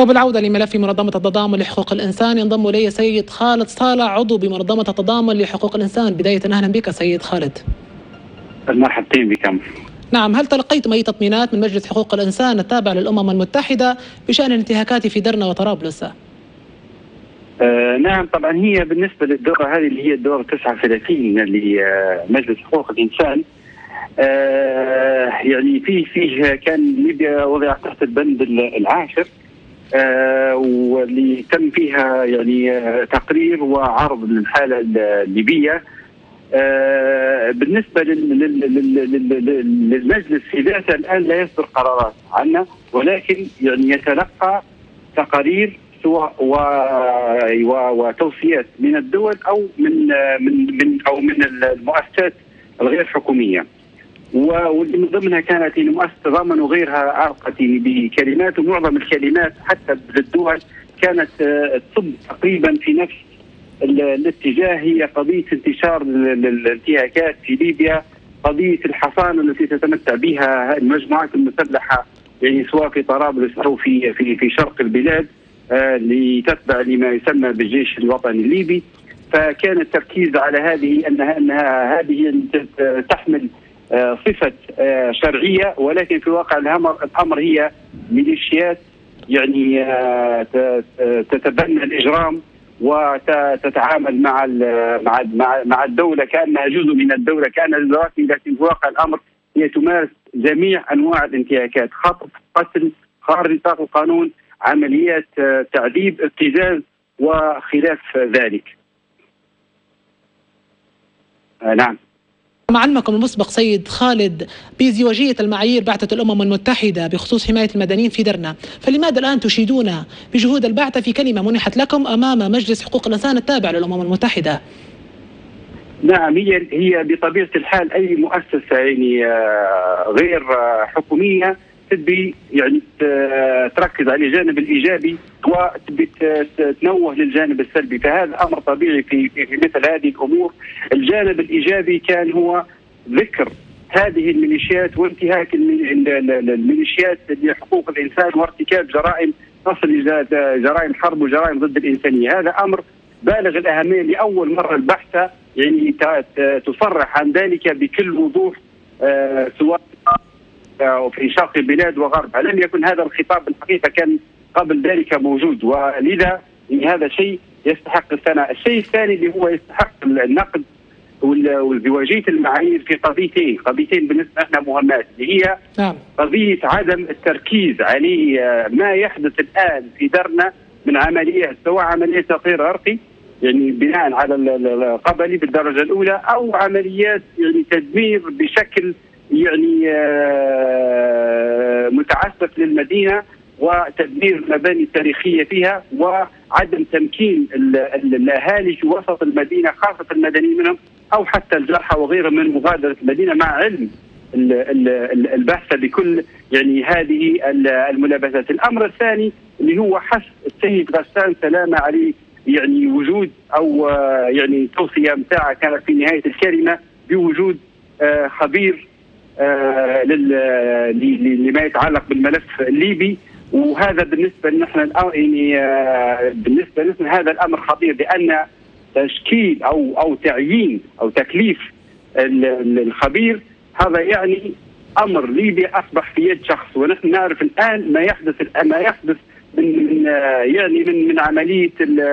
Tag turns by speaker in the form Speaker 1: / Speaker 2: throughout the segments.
Speaker 1: وبالعودة لملف منظمة التضامن لحقوق الإنسان ينضم إلي سيد خالد صالح عضو بمنظمة التضامن لحقوق الإنسان. بداية أهلا بك سيد خالد.
Speaker 2: مرحبتين بكم.
Speaker 1: نعم، هل تلقيتم أي تطمينات من مجلس حقوق الإنسان التابع للأمم المتحدة بشأن الانتهاكات في درنا وطرابلس؟
Speaker 2: نعم، طبعا هي بالنسبة للدورة هذه اللي هي الدورة 39 لمجلس حقوق الإنسان، يعني فيه كان ليبيا وضع تحت البند العاشر، واللي تم فيها يعني تقرير وعرض للحالة الليبية. بالنسبة للمجلس في ذاته الآن لا يصدر قرارات عنه، ولكن يعني يتلقى تقارير وتوصيات من الدول أو من المؤسسات الغير حكومية، واللي من ضمنها كانت مؤسسة تضامن وغيرها ألقت بكلمات، ومعظم الكلمات حتى للدول كانت تصب تقريبا في نفس الاتجاه. هي قضية انتشار الانتهاكات في ليبيا، قضية الحصانة التي تتمتع بها المجموعات المسلحة، يعني سواء في طرابلس أو في شرق البلاد، لتتبع لما يسمى بالجيش الوطني الليبي. فكان التركيز على هذه أنها هذه تحمل صفة شرعية، ولكن في واقع الأمر هي ميليشيات يعني تتبنى الإجرام وتتعامل مع الدولة كأنها جزء من الدولة، كأنها دلوقتي، لكن في واقع الأمر هي تمارس جميع أنواع الانتهاكات: خطف، قتل، خارج نطاق القانون، عمليات تعذيب، ابتزاز وخلاف ذلك. نعم.
Speaker 1: مع علمكم المسبق سيد خالد بازدواجية المعايير بعثة الأمم المتحدة بخصوص حماية المدنيين في درنا، فلماذا الآن تشيدون بجهود البعثة في كلمة منحت لكم أمام مجلس حقوق الإنسان التابع للأمم المتحدة؟
Speaker 2: نعم، هي بطبيعة الحال أي مؤسسة يعني غير حكومية تبي يعني تركز على الجانب الإيجابي وتبي تنوه للجانب السلبي، فهذا أمر طبيعي في مثل هذه الأمور. الجانب الإيجابي كان هو ذكر هذه الميليشيات وانتهاك الميليشيات لحقوق الإنسان وارتكاب جرائم تصل إلى جرائم حرب وجرائم ضد الإنسانية. هذا أمر بالغ الأهمية، لأول مرة البحثة يعني تصرح عن ذلك بكل وضوح، سواء في شرق البلاد وغربها. لم يكن هذا الخطاب الحقيقة كان قبل ذلك موجود، ولذا هذا شيء يستحق الثناء. الشيء الثاني اللي هو يستحق النقد وازدواجية المعايير في قضيتين بالنسبة لنا مهمات، اللي هي قضية عدم التركيز على ما يحدث الآن في درنا من عمليات، سواء عمليات تطهير عرقي يعني بناء على القبلي بالدرجة الأولى، أو عمليات يعني تدمير بشكل يعني متعسف للمدينة وتدمير المباني التاريخية فيها، وعدم تمكين الأهالي في وسط المدينة، خاصة المدنيين منهم أو حتى الجرحى وغيرهم من مغادرة المدينة، مع علم البحث بكل يعني هذه الملابسات. الأمر الثاني اللي هو حث السيد غسان سلامة عليه، يعني وجود أو يعني توصية متاعة كانت في نهاية الكلمة بوجود خبير لما يتعلق بالملف الليبي. وهذا بالنسبة لنا يعني بالنسبة لنا هذا الأمر خطير، لأن تشكيل أو تعيين أو تكليف الخبير هذا يعني أمر ليبي أصبح في يد شخص، ونحن نعرف الآن ما يحدث من عملية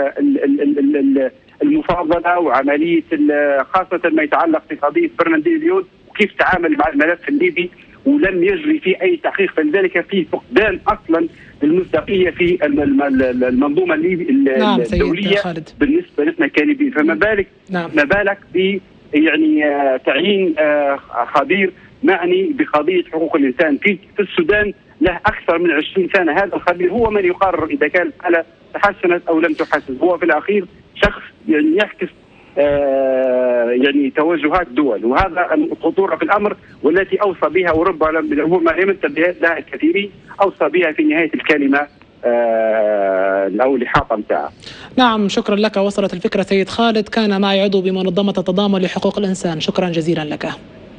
Speaker 2: المفاضلة وعملية خاصة ما يتعلق في قضية برناردينيو وكيف تعامل مع الملف الليبي، ولم يجري فيه أي تحقيق، فلذلك فيه فقدان أصلا للمصداقية في المنظومة الدولية بالنسبة لنا كليبيين. فما بالك ما بالك ب يعني تعيين خبير معني بقضية حقوق الإنسان في السودان له أكثر من 20 سنة. هذا الخبير هو من يقرر إذا كانت الحالة تحسنت أو لم تحسن، هو في الأخير شخص يعني يعكس يعني توجهات دول، وهذا الخطورة في الأمر والتي أوصى بها وربما هو ما ينتبه لها الكثيرين، أوصى بها في نهاية الكلمة أو الإحاطة متاعها.
Speaker 1: نعم، شكرا لك. وصلت الفكرة سيد خالد. كان معي عضو بمنظمة التضامن لحقوق الإنسان. شكرا جزيلا لك.